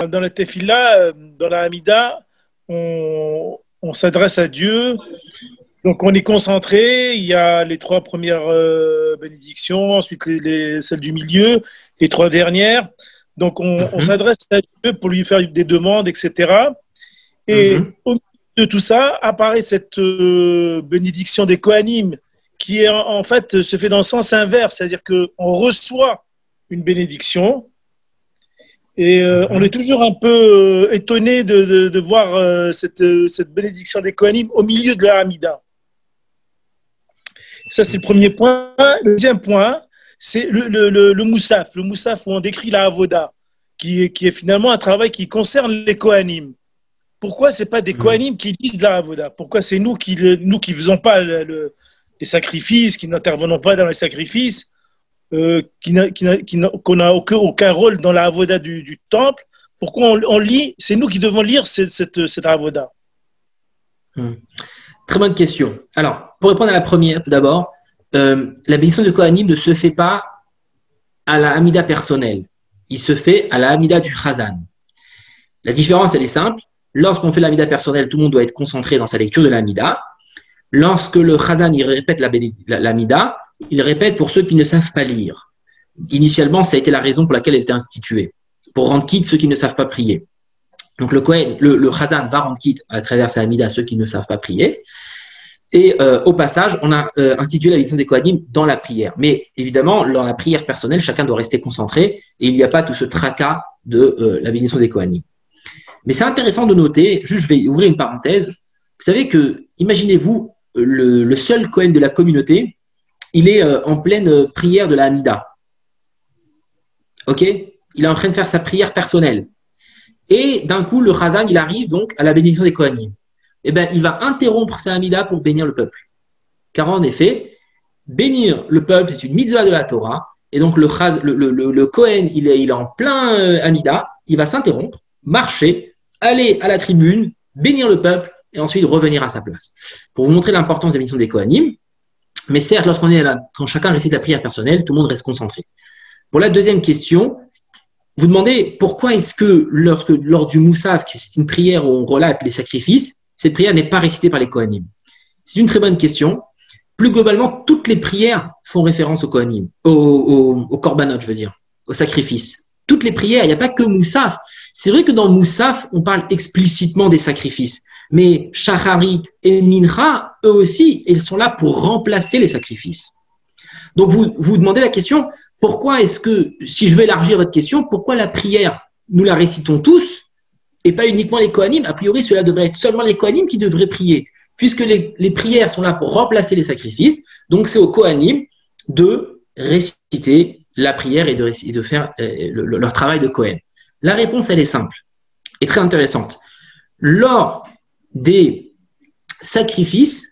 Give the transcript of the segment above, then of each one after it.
dans la tefila, dans la Hamida, on s'adresse à Dieu. Donc, on est concentré. Il y a les trois premières bénédictions, ensuite celles du milieu, les trois dernières. Donc, on s'adresse à Dieu pour lui faire des demandes, etc. Et au milieu de tout ça, apparaît cette bénédiction des Kohanim qui, en fait, se fait dans le sens inverse. C'est-à-dire qu'on reçoit une bénédiction. Et on est toujours un peu étonné de voir cette bénédiction des Kohanim au milieu de la Hamida. Ça, c'est le premier point. Le deuxième point, c'est le Moussaf. Le Moussaf où on décrit la Avoda, qui est finalement un travail qui concerne les Kohanim. Pourquoi ce n'est pas des Kohanim qui lisent la Avoda? Pourquoi c'est nous qui ne faisons pas les sacrifices, qui n'intervenons pas dans les sacrifices, qu'on n'a aucun rôle dans la Avoda du temple? Pourquoi on lit? C'est nous qui devons lire cette Avoda. Très bonne question. Alors, pour répondre à la première, tout d'abord, la bénédiction de Kohanim ne se fait pas à la Hamida personnelle. Il se fait à la Hamida du Chazan. La différence, elle est simple. Lorsqu'on fait la Hamida personnelle, tout le monde doit être concentré dans sa lecture de la Hamida. Lorsque le Chazan il répète la Hamida, il répète pour ceux qui ne savent pas lire. Initialement, ça a été la raison pour laquelle elle était instituée, pour rendre quitte ceux qui ne savent pas prier. Donc le Chazan va rendre quitte à travers sa Hamida ceux qui ne savent pas prier. Et au passage, on a institué la bénédiction des Kohanim dans la prière. Mais évidemment, dans la prière personnelle, chacun doit rester concentré et il n'y a pas tout ce tracas de la bénédiction des Kohanim. Mais c'est intéressant de noter, juste je vais ouvrir une parenthèse, vous savez que, imaginez-vous, le seul Kohen de la communauté, il est en pleine prière de la Hamida. Ok? Il est en train de faire sa prière personnelle. Et d'un coup, le Chazan, il arrive donc à la bénédiction des Kohanim. Eh bien, il va interrompre sa Hamida pour bénir le peuple. Car en effet, bénir le peuple, c'est une mitzvah de la Torah. Et donc, le Kohen, il est en plein Hamida. Il va s'interrompre, marcher, aller à la tribune, bénir le peuple et ensuite revenir à sa place. Pour vous montrer l'importance de la bénédiction des Kohanim. Mais certes, lorsqu'on est là, quand chacun récite la prière personnelle, tout le monde reste concentré. Pour la deuxième question, vous demandez pourquoi est-ce que lors du Moussaf, qui c'est une prière où on relate les sacrifices, cette prière n'est pas récitée par les Kohanim? C'est une très bonne question. Plus globalement, toutes les prières font référence aux Kohanim, au Korbanot, je veux dire, au sacrifice. Toutes les prières, il n'y a pas que Moussaf. C'est vrai que dans Moussaf, on parle explicitement des sacrifices. Mais Shacharit et Mincha, eux aussi, ils sont là pour remplacer les sacrifices. Donc, vous demandez la question, pourquoi est-ce que, si je veux élargir votre question, pourquoi la prière, nous la récitons tous et pas uniquement les Kohanim? A priori, cela devrait être seulement les Kohanim qui devraient prier, puisque les prières sont là pour remplacer les sacrifices. Donc, c'est aux Kohanim de réciter la prière et de faire leur travail de Kohen. La réponse, elle est simple et très intéressante. Lors des sacrifices,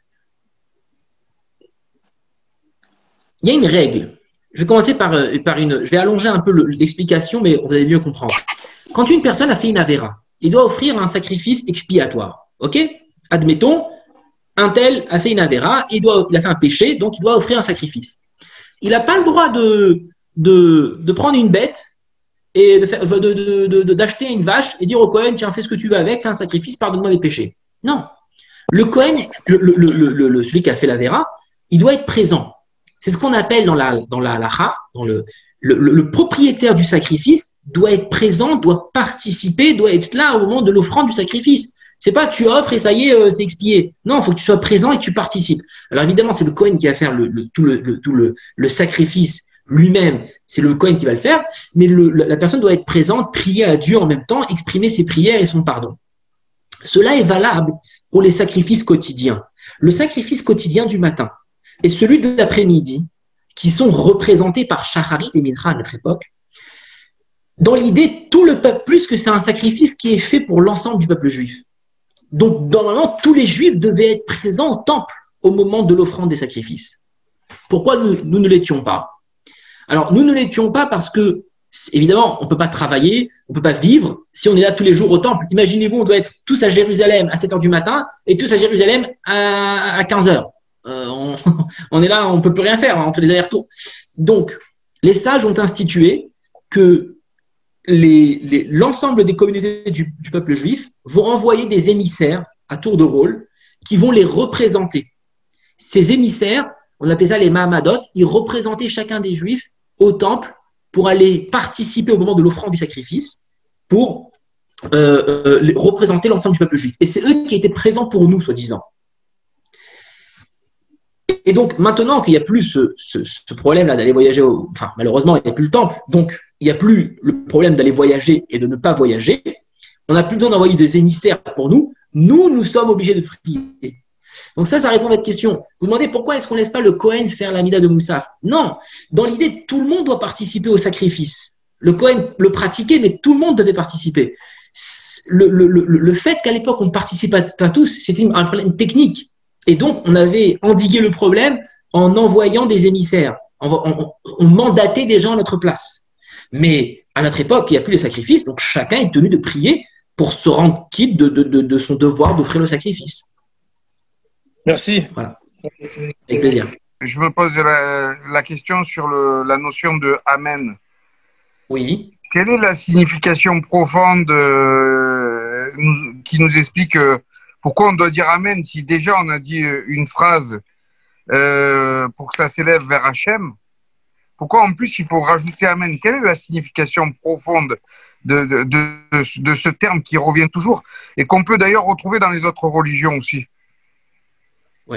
il y a une règle. Je vais commencer par je vais allonger un peu l'explication, mais vous allez mieux comprendre. Quand une personne a fait une avéra, il doit offrir un sacrifice expiatoire. Ok? Admettons, un tel a fait une avéra, il a fait un péché, donc il doit offrir un sacrifice. Il n'a pas le droit de prendre une bête et d'acheter une vache et dire au Kohen, tiens, fais ce que tu veux avec, fais un sacrifice, pardonne-moi les péchés. Non. Le Kohen, celui qui a fait l'avéra, il doit être présent. C'est ce qu'on appelle dans la halacha, le propriétaire du sacrifice doit être présent, doit participer, doit être là au moment de l'offrande du sacrifice. C'est pas tu offres et ça y est, c'est expié. Non, il faut que tu sois présent et que tu participes. Alors évidemment, c'est le Kohen qui va faire tout le sacrifice lui-même, c'est le Kohen qui va le faire, mais la personne doit être présente, prier à Dieu en même temps, exprimer ses prières et son pardon. Cela est valable pour les sacrifices quotidiens. Le sacrifice quotidien du matin et celui de l'après-midi, qui sont représentés par Shacharit et Mincha à notre époque, dans l'idée, tout le peuple, plus que c'est un sacrifice qui est fait pour l'ensemble du peuple juif. Donc, normalement, tous les juifs devaient être présents au temple au moment de l'offrande des sacrifices. Pourquoi nous ne l'étions pas? Alors, nous ne l'étions pas parce que, évidemment, on ne peut pas travailler, on ne peut pas vivre si on est là tous les jours au temple. Imaginez-vous, on doit être tous à Jérusalem à 7 h du matin et tous à Jérusalem à 15 h. On est là, on ne peut plus rien faire entre les allers-retours. Donc, les sages ont institué que l'ensemble des communautés du peuple juif vont envoyer des émissaires à tour de rôle qui vont les représenter. Ces émissaires, on appelle ça les Mahamadot, ils représentaient chacun des juifs au temple pour aller participer au moment de l'offrande du sacrifice, pour représenter l'ensemble du peuple juif. Et c'est eux qui étaient présents pour nous, soi-disant. Et donc, maintenant qu'il n'y a plus ce problème-là d'aller voyager, enfin, malheureusement, il n'y a plus le temple, donc il n'y a plus le problème d'aller voyager et de ne pas voyager, on n'a plus besoin d'envoyer des émissaires pour nous, nous sommes obligés de prier. Donc ça répond à votre question. Vous demandez pourquoi est-ce qu'on ne laisse pas le Kohen faire l'amida de Moussaf? Non, dans l'idée, tout le monde doit participer au sacrifice. Le Kohen le pratiquait, mais tout le monde devait participer. Le fait qu'à l'époque, on ne participe pas tous, c'était un problème technique. Et donc, on avait endigué le problème en envoyant des émissaires. On mandatait des gens à notre place. Mais à notre époque, il n'y a plus les sacrifices, donc chacun est tenu de prier pour se rendre quitte de son devoir d'offrir le sacrifice. Merci. Voilà. Avec plaisir. Je me pose la question sur la notion de Amen. Oui. Quelle est la signification profonde qui nous explique pourquoi on doit dire Amen si déjà on a dit une phrase pour que ça s'élève vers Hachem? Pourquoi en plus il faut rajouter Amen? Quelle est la signification profonde de ce terme qui revient toujours et qu'on peut d'ailleurs retrouver dans les autres religions aussi? Oui.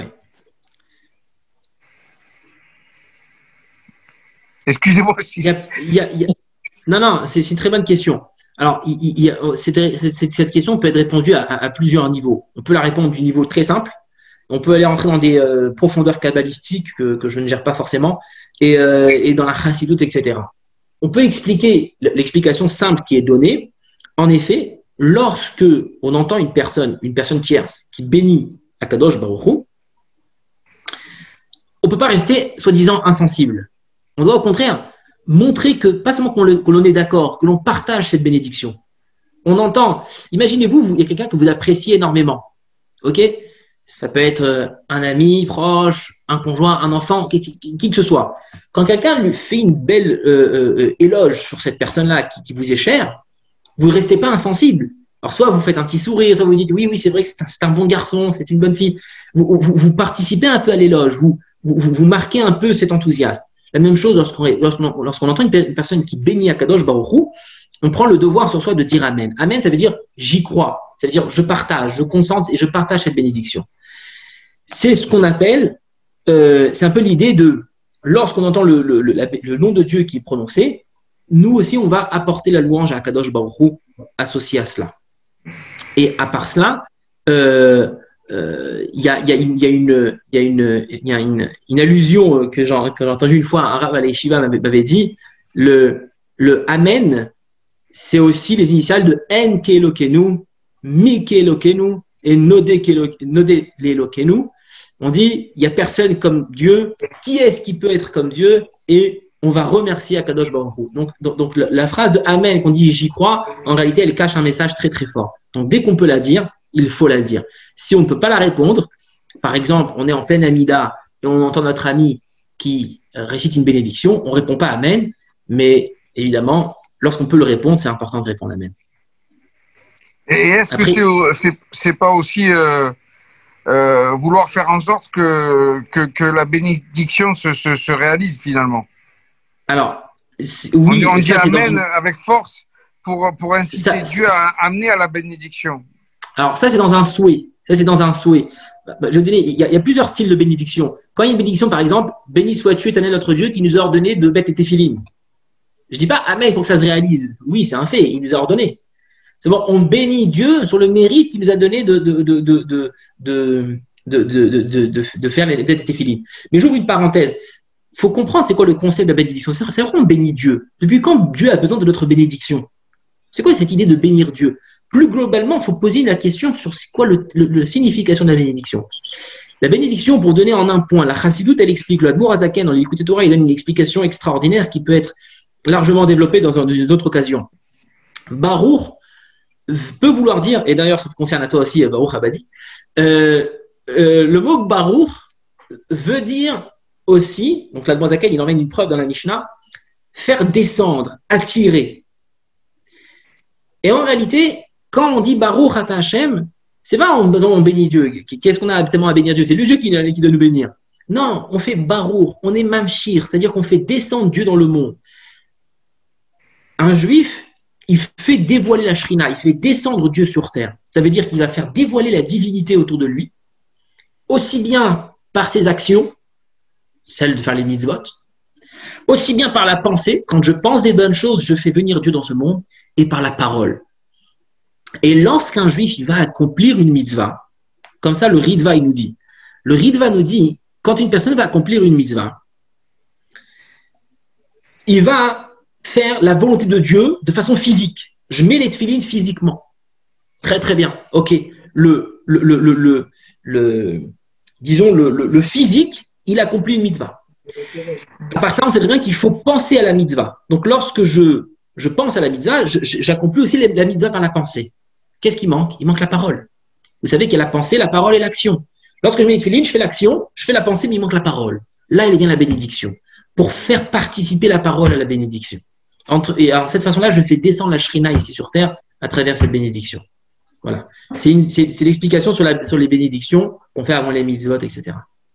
Excusez-moi si... Non, c'est une très bonne question. Alors, cette question peut être répondue à plusieurs niveaux. On peut la répondre du niveau très simple. On peut aller rentrer dans des profondeurs kabbalistiques que je ne gère pas forcément et dans la chassidoute, etc. On peut expliquer l'explication simple qui est donnée. En effet, lorsque on entend une personne tierce qui bénit Akadosh Baruch Hu, on ne peut pas rester soi-disant insensible. On doit au contraire montrer que, pas seulement que l'on est d'accord, que l'on partage cette bénédiction. On entend, imaginez-vous, il y a quelqu'un que vous appréciez énormément. Ok? Ça peut être un ami proche, un conjoint, un enfant, qui que ce soit. Quand quelqu'un lui fait une belle éloge sur cette personne-là qui vous est chère, vous ne restez pas insensible. Alors, soit vous faites un petit sourire, soit vous dites oui, c'est vrai que c'est un bon garçon, c'est une bonne fille. Vous participez un peu à l'éloge, vous marquez un peu cet enthousiasme. La même chose lorsqu'on entend une personne qui bénit Akadosh Baruch Hu, on prend le devoir sur soi de dire Amen. Amen, ça veut dire j'y crois. Ça veut dire je partage, je consente et je partage cette bénédiction. C'est ce qu'on appelle, c'est un peu l'idée de, lorsqu'on entend le nom de Dieu qui est prononcé, nous aussi on va apporter la louange à Akadosh Baruch Hu associée à cela. Et à part cela, il y a une allusion que j'ai entendue une fois, un rabbin à l'Yeshiva m'avait dit, le Amen, c'est aussi les initiales de En Kelokenu, Mi Kelokenu et Node Lelokenu. On dit, il n'y a personne comme Dieu, qui est-ce qui peut être comme Dieu? Et on va remercier Akadosh Baruch Hu. Donc la phrase de Amen qu'on dit j'y crois, en réalité elle cache un message très très fort. Donc dès qu'on peut la dire, il faut la dire. Si on ne peut pas la répondre, par exemple, on est en pleine Amida et on entend notre ami qui récite une bénédiction, on ne répond pas Amen, mais évidemment, lorsqu'on peut le répondre, c'est important de répondre Amen. Et est-ce que c'est pas aussi vouloir faire en sorte que la bénédiction se réalise finalement? Alors, oui. On dit Amen avec force pour inciter Dieu à amener à la bénédiction. Alors, ça, c'est dans un souhait. Je veux dire, il y a plusieurs styles de bénédiction. Quand il y a une bénédiction, par exemple, béni sois-tu, éternel notre Dieu, qui nous a ordonné de mettre les téphilines. Je ne dis pas Amen pour que ça se réalise. Oui, c'est un fait, il nous a ordonné. C'est bon, on bénit Dieu sur le mérite qu'il nous a donné de faire les téphilines. Mais j'ouvre une parenthèse. Il faut comprendre c'est quoi le concept de la bénédiction. C'est vraiment on bénit Dieu. Depuis quand Dieu a besoin de notre bénédiction? C'est quoi cette idée de bénir Dieu? Plus globalement, il faut poser la question sur c'est quoi la signification de la bénédiction. La bénédiction, pour donner en un point, la chassidoute, elle explique, le Admour Hazaken, dans l'Écoute Torah, il donne une explication extraordinaire qui peut être largement développée dans d'autres occasions. Baruch peut vouloir dire, et d'ailleurs ça te concerne à toi aussi, Baruch Abadi, le mot Baruch veut dire aussi, donc l'Admour Hazaken, il emmène une preuve dans la Mishnah, faire descendre, attirer. Et en réalité, quand on dit Baruch Ata Hashem, c'est pas en besoin on bénit Dieu. Qu'est-ce qu'on a tellement à bénir Dieu? C'est le Dieu qui doit nous bénir. Non, on fait Baruch, on est Mamshir, c'est-à-dire qu'on fait descendre Dieu dans le monde. Un juif, il fait dévoiler la Shrina, il fait descendre Dieu sur terre. Ça veut dire qu'il va faire dévoiler la divinité autour de lui, aussi bien par ses actions, celle de faire les mitzvot, aussi bien par la pensée, quand je pense des bonnes choses, je fais venir Dieu dans ce monde, et par la parole. Et lorsqu'un juif il va accomplir une mitzvah, comme ça le Ritva il nous dit, le Ritva nous dit, quand une personne va accomplir une mitzvah, il va faire la volonté de Dieu de façon physique. Je mets les tefilines physiquement. Très très bien. Ok. Disons le physique, il accomplit une mitzvah. À part ça, on sait très bien qu'il faut penser à la mitzvah. Donc lorsque je pense à la mitzvah, j'accomplis aussi la mitzvah par la pensée. Qu'est-ce qui manque? Il manque la parole. Vous savez qu'il y a la pensée, la parole et l'action. Lorsque je mets les tefilines, je fais l'action, je fais la pensée, mais il manque la parole. Là, il vient la bénédiction. Pour faire participer la parole à la bénédiction. Et alors, de cette façon-là, je fais descendre la Shrina ici sur terre à travers cette bénédiction. Voilà. C'est l'explication sur les bénédictions qu'on fait avant les mitzvot, etc.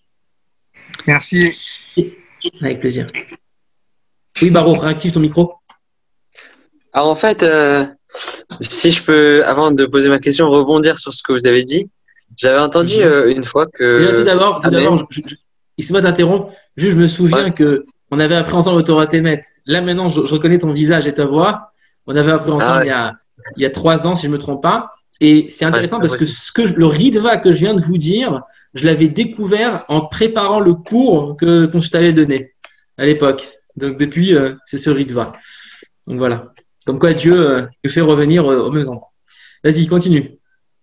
Merci. Avec plaisir. Oui, Baruch, réactive ton micro. Alors en fait, si je peux, avant de poser ma question, rebondir sur ce que vous avez dit, j'avais entendu une fois que… Déjà, tout d'abord, excuse-moi t'interrompre, juste je me souviens qu'on avait appris ensemble au Torah Temet. Là maintenant, je reconnais ton visage et ta voix. On avait appris ensemble il y a 3 ans, si je ne me trompe pas. Et c'est intéressant parce que le Ritva que je viens de vous dire, je l'avais découvert en préparant le cours que je t'avais donné à l'époque. Donc depuis, c'est ce Ritva. Donc voilà. Comme quoi Dieu le fait revenir au même endroit. Vas-y, continue.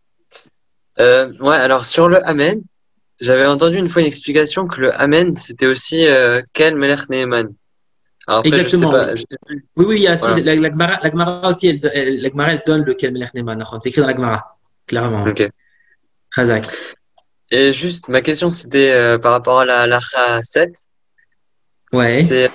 Ouais, alors sur le Amen, j'avais entendu une fois une explication que le Amen, c'était aussi Kel Melech Neeman. Alors après, exactement. Je sais plus. Oui, il y a voilà. La Gemara aussi, la Gemara, elle donne le Kel Melech Neeman. C'est écrit dans la Gemara, clairement. Ok. Chazak. Et juste, ma question, c'était par rapport à la Lacha 7. Ouais. C'est,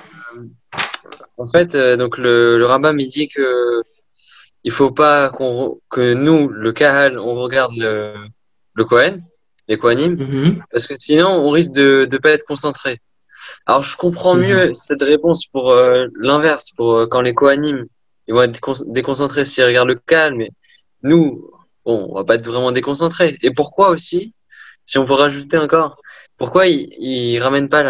en fait, donc le Rambam, il dit que il faut pas que nous, le Kahal, on regarde le Kohen, les Kohanim, parce que sinon, on risque de pas être concentré. Alors, je comprends mieux cette réponse pour l'inverse, pour quand les Kohanim, ils vont être déconcentrés s'ils regardent le Kahal, mais nous, bon, on va pas être vraiment déconcentrés. Et pourquoi aussi, si on peut rajouter encore, pourquoi ils ramènent pas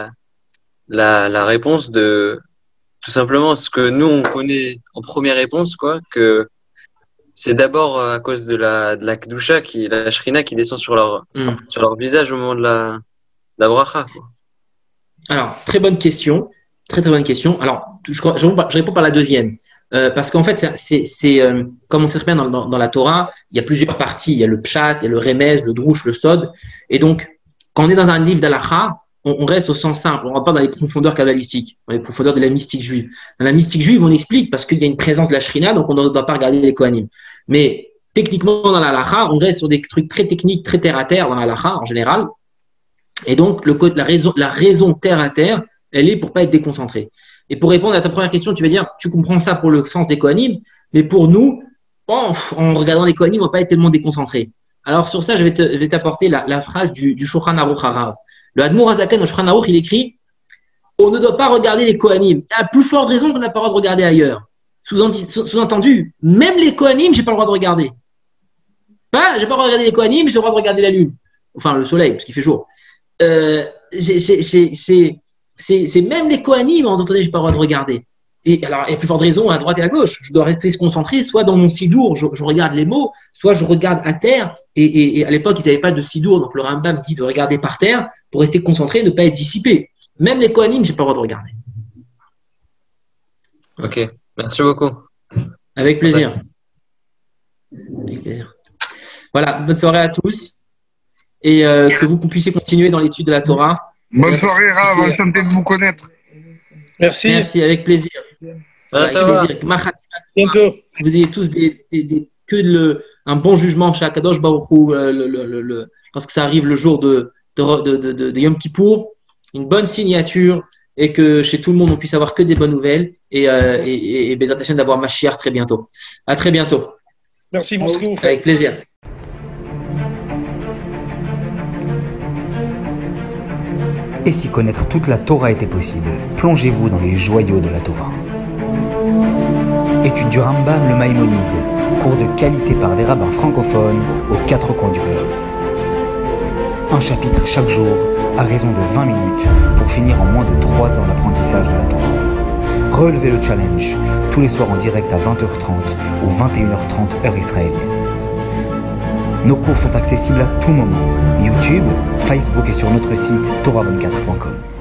la réponse de tout simplement ce que nous on connaît en première réponse, quoi, que c'est d'abord à cause de la Kedusha, la Shrina qui descend sur leur visage au moment de la bracha, quoi. Alors, très bonne question. Très bonne question. Alors, je réponds par la deuxième. Parce qu'en fait, comme on sait très bien dans la Torah, il y a plusieurs parties. Il y a le Pshat, il y a le Remez, le Drush, le Sod. Et donc, quand on est dans un livre d'Alacha, on reste au sens simple. On ne rentre pas dans les profondeurs kabbalistiques, dans les profondeurs de la mystique juive. Dans la mystique juive, on explique parce qu'il y a une présence de la Shrina, donc on ne doit pas regarder les Kohanim. Mais techniquement, dans l'Alacha, on reste sur des trucs très techniques, très terre à terre dans l'Alacha en général. Et donc, la raison terre à terre, elle est pour pas être déconcentré. Et pour répondre à ta première question, tu vas dire, tu comprends ça pour le sens des Kohanim, mais pour nous, en regardant les Kohanim, on va pas être tellement déconcentré. Alors sur ça, je vais t'apporter la phrase du Shulchan Aruch Harav. Le Admour Hazaken au Shulchan Aruch, il écrit, on ne doit pas regarder les Kohanim. À plus forte raison qu'on n'a pas le droit de regarder ailleurs. Sous-entendu, même les Kohanim, j'ai pas le droit de regarder. J'ai pas le droit de regarder les Kohanim, mais j'ai le droit de regarder la lune. Enfin, le soleil, parce qu'il fait jour. C'est même les Kohanim, entendez, j'ai pas le droit de regarder. Et alors, il y a plus forte raison à droite et à gauche. Je dois rester concentré, soit dans mon sidour, je regarde les mots, soit je regarde à terre. Et à l'époque, ils n'avaient pas de sidour, donc le Rambam dit de regarder par terre pour rester concentré, ne pas être dissipé. Même les Kohanim, j'ai pas le droit de regarder. Ok, merci beaucoup. Avec plaisir. Avec plaisir. Voilà, bonne soirée à tous. Et que vous puissiez continuer dans l'étude de la Torah. Bonne soirée, Rav, enchanté de vous connaître. Merci. Merci, avec plaisir. Voilà, avec plaisir. Bientôt. Que vous ayez tous un bon jugement chez Akadosh Baruch Hu, parce que ça arrive le jour de Yom Kippour, une bonne signature, et que chez tout le monde, on puisse avoir que des bonnes nouvelles et Bezrat Hashem d'avoir Mashiach très bientôt. À très bientôt. Merci pour ce que vous faites. Avec plaisir. Et si connaître toute la Torah était possible, plongez-vous dans les joyaux de la Torah. Étude du Rambam, le Maïmonide, cours de qualité par des rabbins francophones aux 4 coins du globe. Un chapitre chaque jour, à raison de 20 minutes, pour finir en moins de 3 ans l'apprentissage de la Torah. Relevez le challenge, tous les soirs en direct à 20h30 ou 21h30 heure israélienne. Nos cours sont accessibles à tout moment, YouTube, Facebook et sur notre site torah24.com.